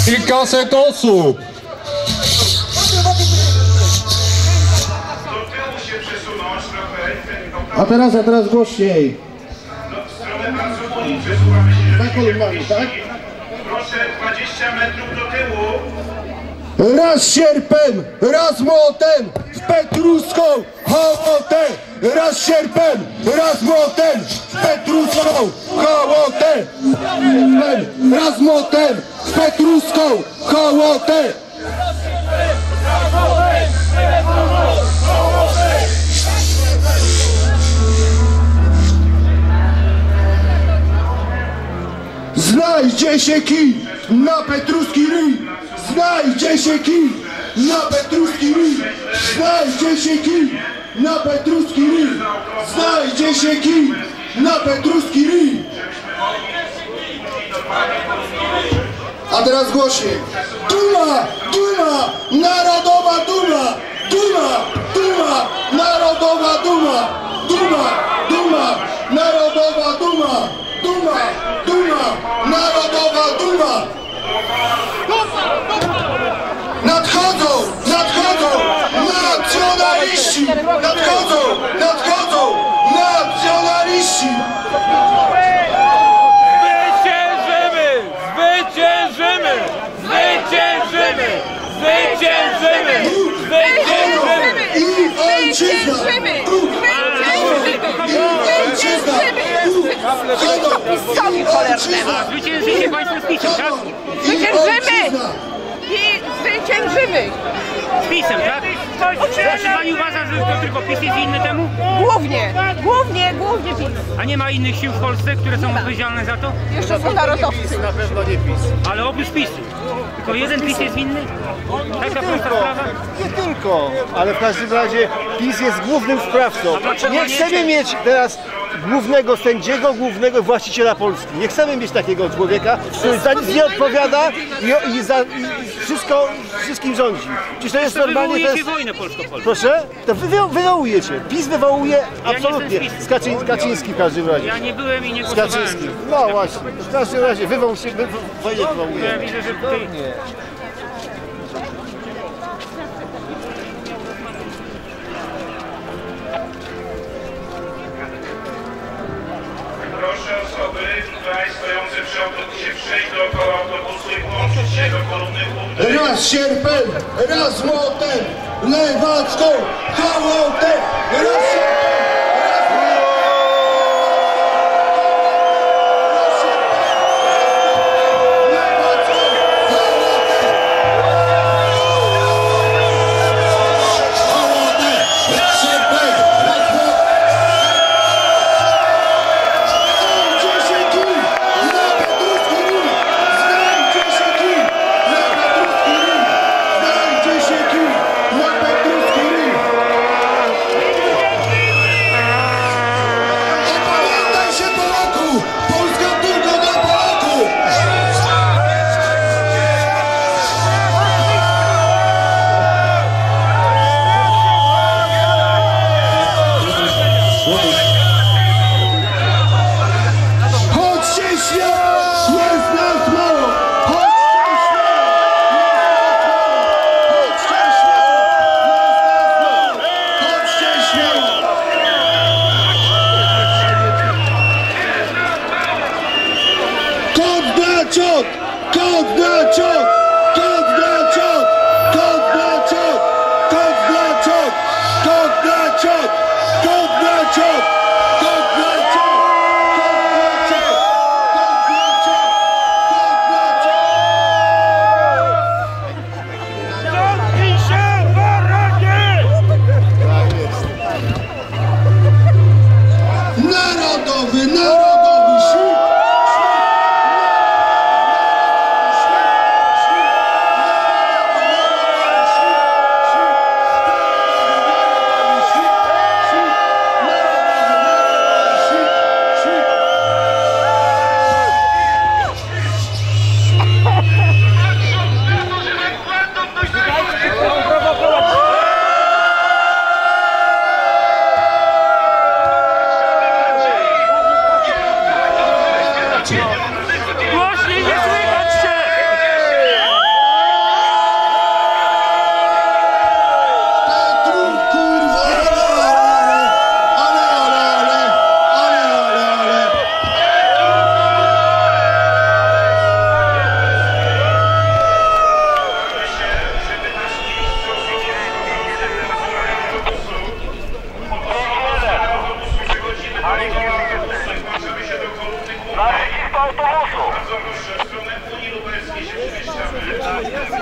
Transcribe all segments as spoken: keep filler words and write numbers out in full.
kilkaset osób. A teraz, a teraz głośniej. W stronę placu Unii przesuwamy się, Za kolumnami, tak? Proszę dwadzieścia metrów do tyłu. Raz sierpem, raz młotem, z Petruską hołotę. Raz sierpem, raz młotem, z Petruską hołotę. Raz młotem, z Petruską hołotę. Znajdzie się kij na Petruski ryj. Znajdzie się kij na Petruski ryj. Znajdzie się kij na Petruski ryj. Znajdzie się kij na Petruski ryj. A teraz głośniej. Duma, duma, narodowa duma. Duma, duma, narodowa duma. Duma, duma, narodowa duma. Duma, duma, narodowa duma. Nadchodzą, nadchodzą, nacjonaliści. Nadchodzą, nadchodzą, nacjonaliści. Zwyciężymy! Zwyciężymy! Zwyciężymy! Zwyciężymy! Zwyciężymy! I ojczyzna. PiS-owi cholernemu. Zwyciężycie państwo z PiS-em, tak? Zwyciężymy! I zwyciężymy! Z PiS-em, tak? Czy pani uważa, że to tylko PiS jest winny temu? Głównie, głównie, głównie PiS. A nie ma innych sił w Polsce, które są odpowiedzialne za to? Jeszcze są narodowcy. Na pewno nie PiS. Ale oprócz PiS-u. Tylko jeden PiS jest winny? Taka prosta sprawa? Nie tylko, ale w każdym razie PiS jest głównym sprawcą. dlaczego Nie nie? chcemy mieć teraz głównego sędziego, głównego właściciela Polski. Nie chcemy mieć takiego człowieka, który za nic nie odpowiada i, i, za, i wszystko, wszystkim rządzi. Przecież to jest To normalnie... To wywołujecie jest... wojnę polsko-polską. Proszę? To wy, wywołujecie. PiS wywołuje Ja nie absolutnie. jestem z PiS-u. Z Kaczyń, Kaczyński w każdym razie. Ja nie byłem i nie Z głosowałem. Kaczyńskim. No właśnie. W każdym razie wywoł się, wy, wojnę Ja wywołuje. widzę, że tutaj... Proszę osoby tutaj stojące przy autobusie przejść dookoła autobusu i włączyć się do kolumny głównej. Raz sierpem, raz młotem, lewacką hołotę. Raz sierpem.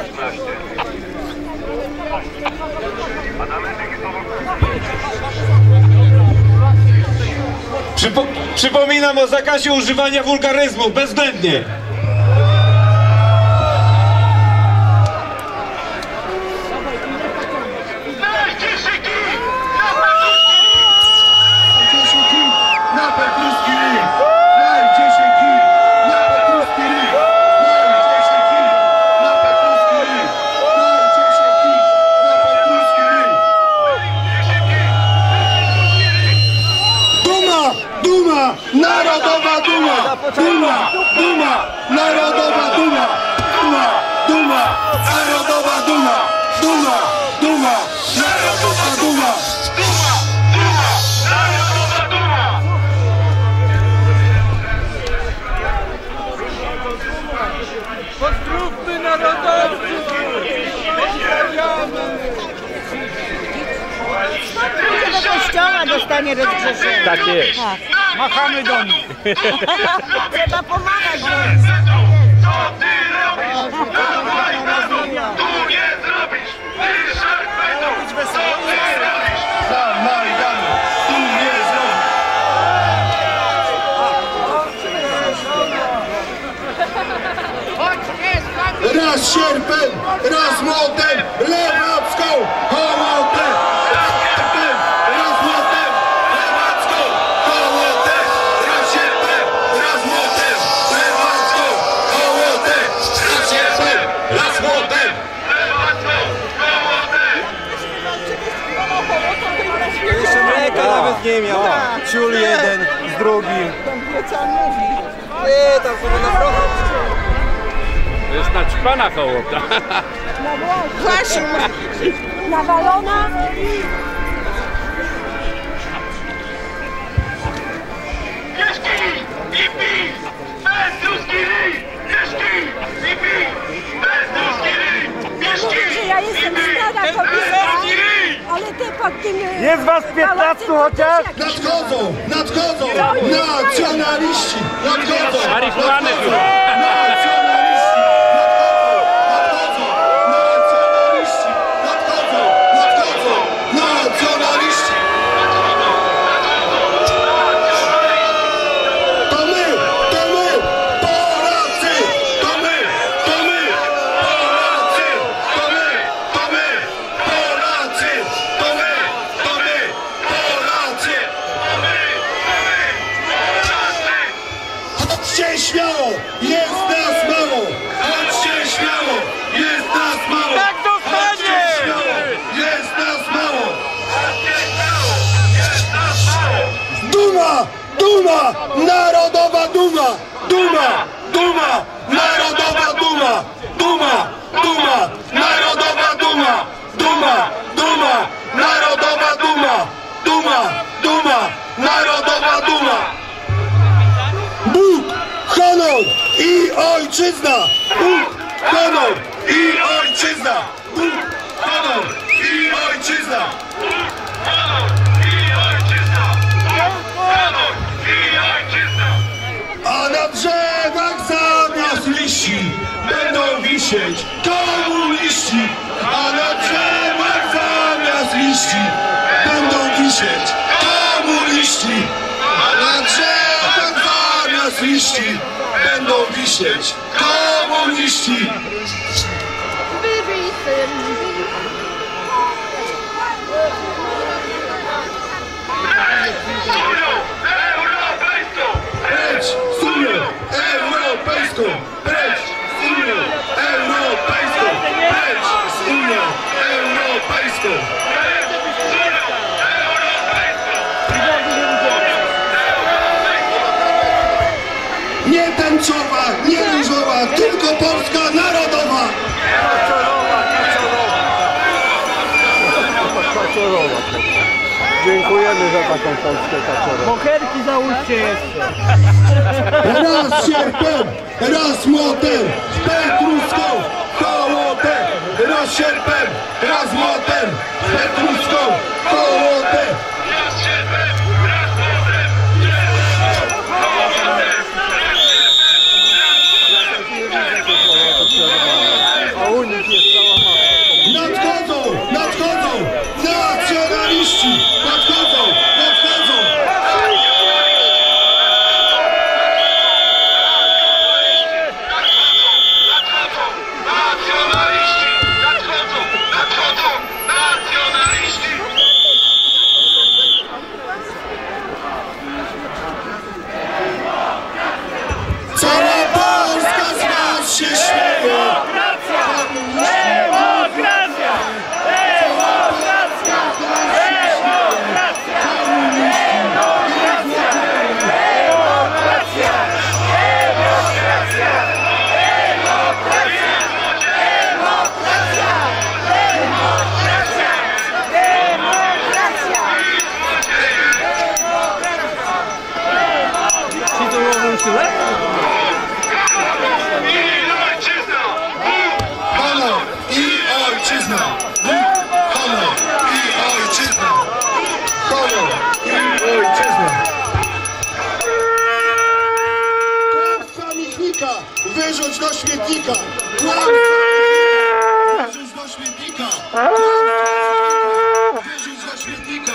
Przypo przypominam o zakazie używania wulgaryzmu, bezwzględnie. Na Petruski ryj! Znajdzie się kij! Na Petruski ryj! Znajdzie się kij! Na Petruski ryj! Znajdzie się kij! Na Petruski ryj! Duma! Duma! Narodowa duma! Duma! Duma! Narodowa duma! Duma! Duma! Narodowa duma! Duma! Duma! Narodowa duma! Pozdrówmy narodowców! Do kościoła dostanie rozgrzeszenie. Tak jest. Machamy do nich. Trzeba pomagać. Co ty robisz? Dawaj na dół! Tu nie zrobisz! Ty szarpetu! Co ty robisz? Za Majdanu! Tu nie zrobisz! Raz sierpem, raz młotem, lewacką hołotę! Raz sierpem, raz młotem, lewacką hołotę! Raz sierpem, raz młotem, lewacką hołotę! Raz sierpem, raz młotem! Jeszcze mleka nawet nie miał. Ciul jeden z drugim. Nie, tam sobie na prochu. To jest naćpana hołota. Właśnie. Nawalona. Jeśki! I pij! Petruski ryj! Jeśki! I pij! Petruski ryj! Jeśki! Że ja jestem stara kobieta, ale ty pod tym... Jest was piętnastu chociaż? Nadchodzą! Nadchodzą! Nacjonaliści! Nadchodzą! Marihuanę tu. Nacjonaliści! Nadchodzą! Nacjonaliści! Nadchodzą! Nadchodzą! Nacjonaliści! To my! To my! Polacy! To my! To my! Polacy! To my! To my! Polacy! To my! To my! Polacy! Chodźcie śmiało! Jest nas mało! Chodźcie śmiało! Jest nas mało! Tak dostanie! Chodźcie śmiało! Jest nas mało! Duma! Duma! Narodowa duma! Duma! Duma! Narodowa duma! Duma! Duma! Narodowa duma! Duma! Duma! Narodowa duma! Duma! Duma! Narodowa duma! Bóg, honor i ojczyzna! Bóg, honor i ojczyzna! Bóg, honor i ojczyzna! A na drzewach zamiast liści będą wisieć komuniści! A na drzewach zamiast liści będą wisieć komuniści! A na drzewach zamiast liści będą wisieć komuniści! Precz z Unią Europejską! Precz z Unią Europejską! Precz z Unią Europejską! Nie tęczowa, nie różowa, tylko Polska narodowa! Dziękujemy za taką Polskę kaczorową. Pokerki załóżcie jeszcze. Raz sierpem, raz młotem, Petruską hołotę! Raz sierpem, raz młotem, Petruską hołotę! A Unia Nadchodzą! Nadchodzą! Nacjonaliści! Nadchodzą! Nadchodzą! Nacjonaliści! Nadchodzą! Nadchodzą! Nacjonaliści! Cała Polska z nas się śmieje! Honor i ojczyzna! Honor i ojczyzna! Honor i ojczyzna! Kłamstwa Michnika wyrzuć do śmietnika! Kłamstwa wyrzuć do śmietnika! Wyrzuć do śmietnika!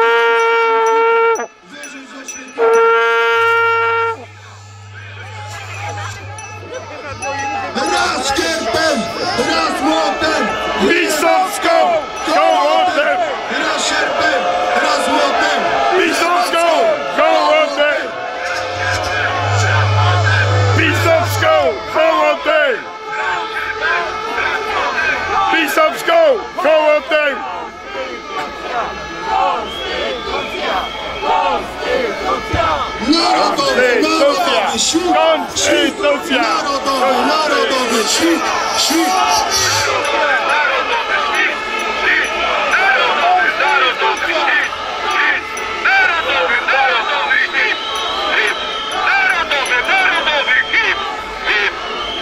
Wyrzuć do śmietnika! Raz kierpem, raz młotem! Pisowską hołotę! Raz sierpem, raz młotem! Pisowską hołotę! Pisowską hołotę! Pisowską hołotę! Narodowy, narodowy świt! Konstytucja! Narodowy, narodowy świt! Świt! Narodowy hit! Hit! Narodowy, narodowy hit! Hit! Narodowy, narodowy hit! Hit! Narodowy, narodowy hit! Hit!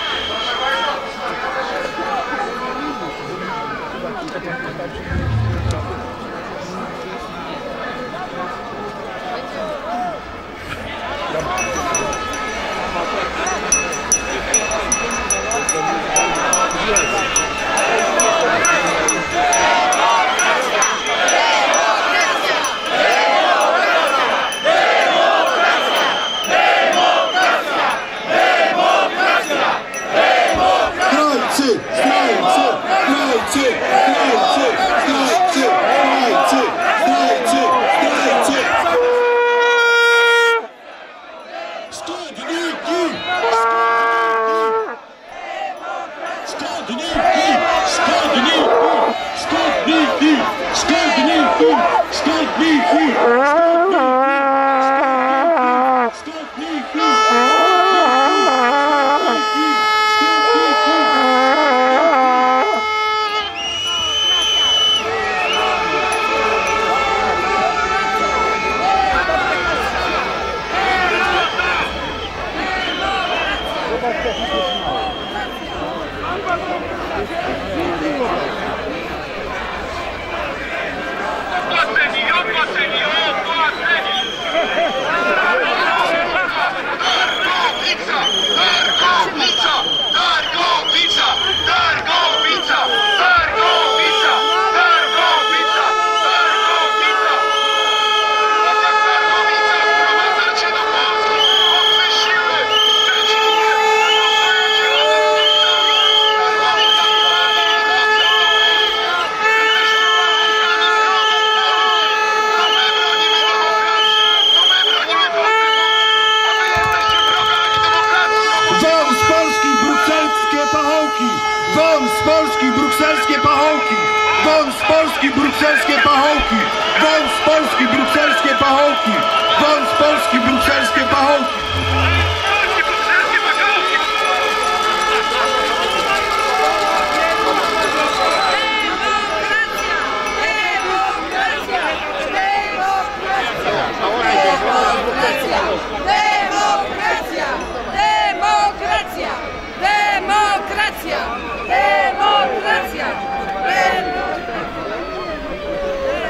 Zdrajcy! Zdrajcy! Zdrajcy! Zdrajcy! Zdrajcy! Zdrajcy! Zdrajcy! Zdrajcy! Szkodniki! Szkodniki! Szkodniki! Szkodniki! Szkodniki! Szkodniki! Szkodniki! Opłaceni, opłaceni, opłaceni! Targowica! Targowica! Targowica! Targowica! Targowica! Targowica! Targowica! Atak Targowica wprowadzacie do Polski! Mocne siły! Przeciwnie! Wam z Polski brukselskie pachołki! Wam z Polski brukselskie pachołki! Wam z Polski brukselskie pachołki! Wam z Polski brukselskie pachołki! Wam z Polski brukselskie pachołki! Demokracja! Demokracja! Demokracja! Demokracja!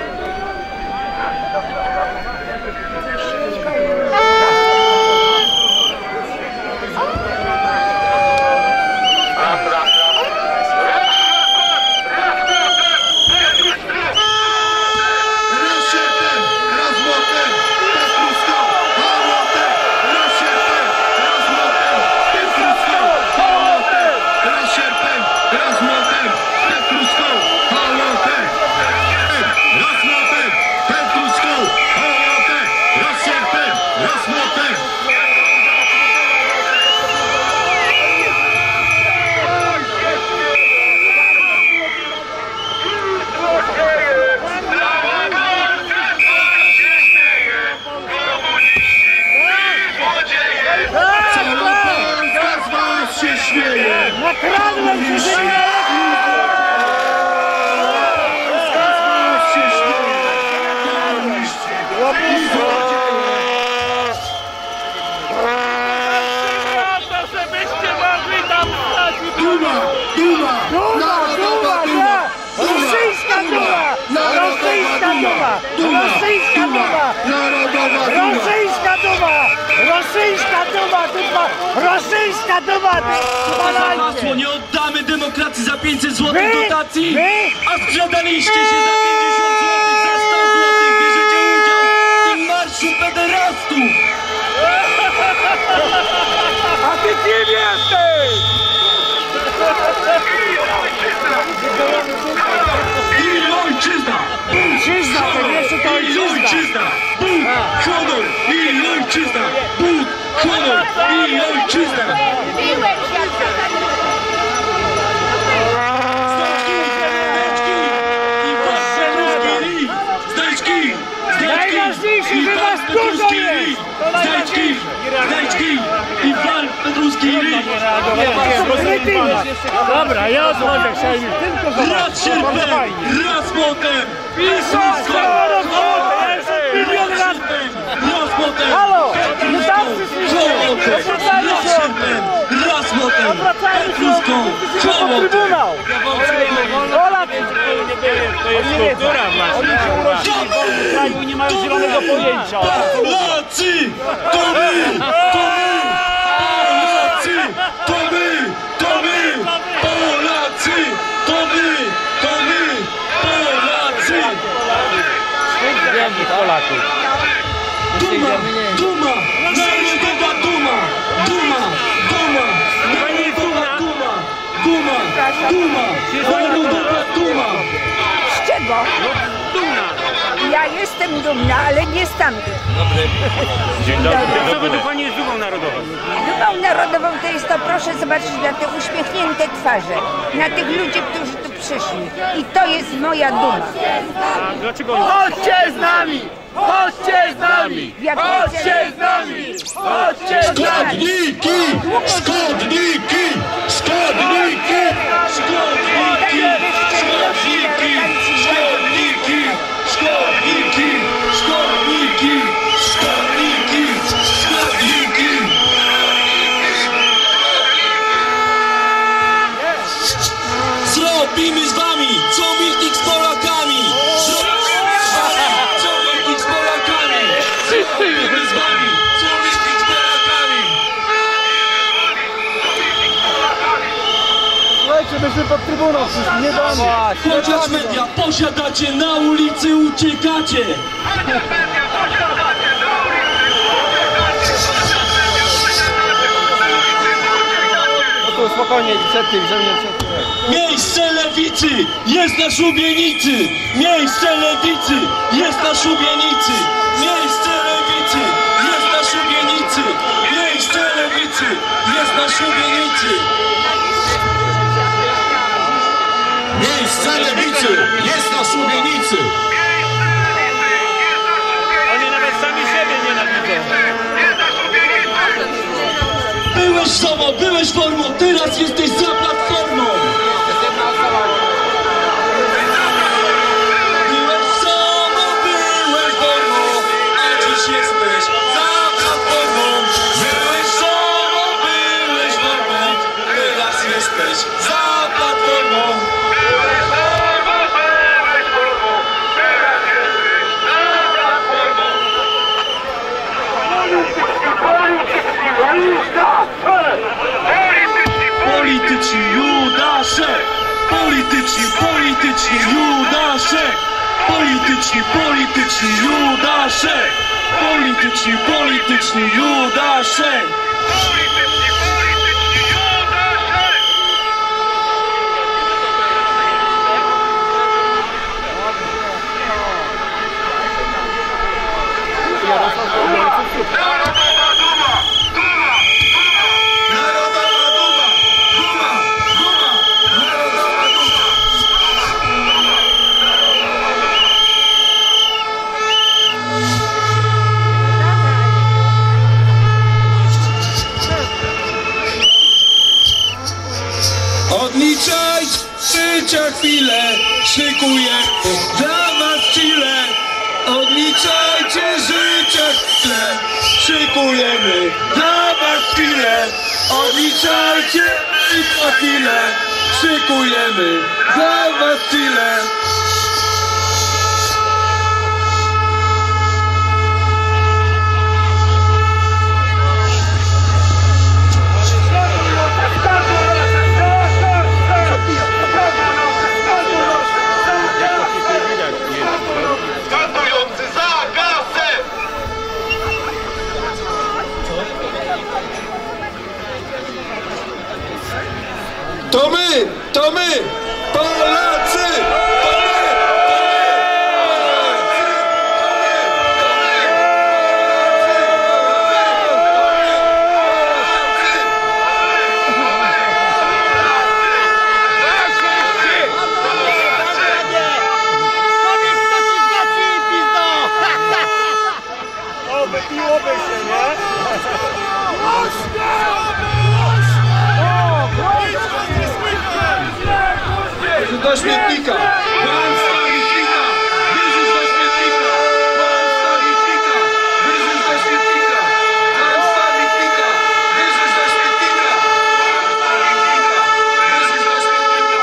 Demokracja! duma, Duma, narodowa duma, duma, nie! Rosyjska duma! Rosyjska duma! Rosyjska duma! narodowa duma. Rosyjska duma! Rosyjska duma! Duma! Rosyjska duma! Masło, nie oddamy demokracji za pięćset złotych Wy? dotacji, Wy? a sprzedaliście się za pięćdziesiąt złotych, za sto złotych. Bierzecie udział w tym marszu pederastów. A ty kim jesteś? I ojczyzna! Ojczyzna, to wiesz, co to I ojczyzna. ojczyzna! Bóg, honor! I ojczyzna! Bóg, honor! I ojczyzna! Znajdźki! Najważniejsze, że was dużo jest! Znajdźki! Znajdźki! I wal petruski ryj! Dobra, ja odchodzę, Szejmi, tylko zobacz. Raz sierpem! Raz młotem! Pisać, ja jestem milion razy. Raz młotem! Halo, no tam słyszeliście. Obracajmy Raz się. sierpem! Raz młotem! Obracajmy się. Petruską! Wszyscy pod trybunał. Ola, To jest kultura właśnie. oni się urodzili w wolnym kraju i nie mają zielonego pojęcia. Polacy! To my! To my! Polacy! To my! To my! Polacy! To my! To my! Polacy! Polaków. Duma! Duma! Narodowa duma! Duma! Duma! Narodowa duma! Duma! Duma! Narodowa duma! Z czego? Dumna. Ja jestem dumna, ale nie stamtąd. Dzień dobry. Co według Pani jest dumą narodową? Dumą narodową to jest to, proszę zobaczyć na te uśmiechnięte twarze, na tych ludzi, którzy tu przyszli. I to jest moja duma. A dlaczego oni... Chodźcie z nami! Chodźcie z nami! Jak Chodźcie z nami! Chodźcie z nami! Szkodniki! Szkodniki! Szkodniki! Szkodniki! Szkodniki! Szkodniki! Szkodniki! Szkodniki! Szkodniki! Szkodniki! Zrobimy z wami, co mitnik z Polakami! Zrobimy z wami, co mitnik z Polakami! Zrobimy z wami, co mitnik z Polakami! Słuchajcie, myśmy pod trybunał przyszli, nie do mnie. Chociaż media posiadacie, na ulicy uciekacie! No to spokojnie, przed tym, że mnie przed tym. Miejsce lewicy jest na szubienicy! Miejsce lewicy jest na szubienicy! Miejsce lewicy jest na szubienicy! Miejsce lewicy jest na szubienicy! Miejsce lewicy jest na szubienicy! Oni nawet sami siebie nienawidzą. Byłeś sobą, byłeś formą, teraz jesteś za platformą! Byłeś sobą, byłeś formą, a dziś jesteś za platformą! Byłeś sobą, byłeś formą, teraz jesteś za platformą! Byłeś sobą, byłeś formą, teraz jesteś za platformą. Polityczni Judasze! Polityczni, polityczni Judasze! Polityczni, polityczni Judasze! Polityczni, polityczni Judasze! Polityczni, polityczni Judasze! Narodowa duma! Duma! Narodowa duma! Duma! Duma! Narodowa duma! Odliczaj życia chwilę, szykuję dla was chwilę. Odliczajcie życia chwilę, szykujemy dla was chwilę. Odliczajcie życia chwilę, szykujemy dla was chwilę. Skandujący za kasę! To my, to my, Polacy! To my, Wypiłoby się, nie? do śmietnika! Pan stawi kwita! Wyrzuć do śmietnika! Pan stawi kwita! Wyrzuć do śmietnika! Pan stawi kwita! Wyrzuć do śmietnika! Wyrzuć do śmietnika!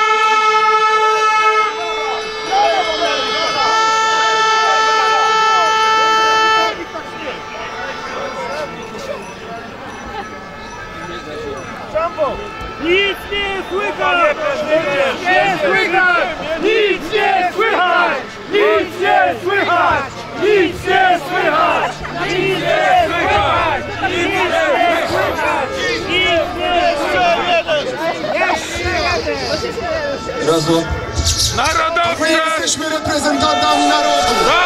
Nic nie słychać! Nie słychać! Nic nie słychać! Nic nie słychać! Nic nie słychać! Nic nie słychać! Nic nie słychać! Nic nie słychać! Razu. My jesteśmy reprezentantami narodu!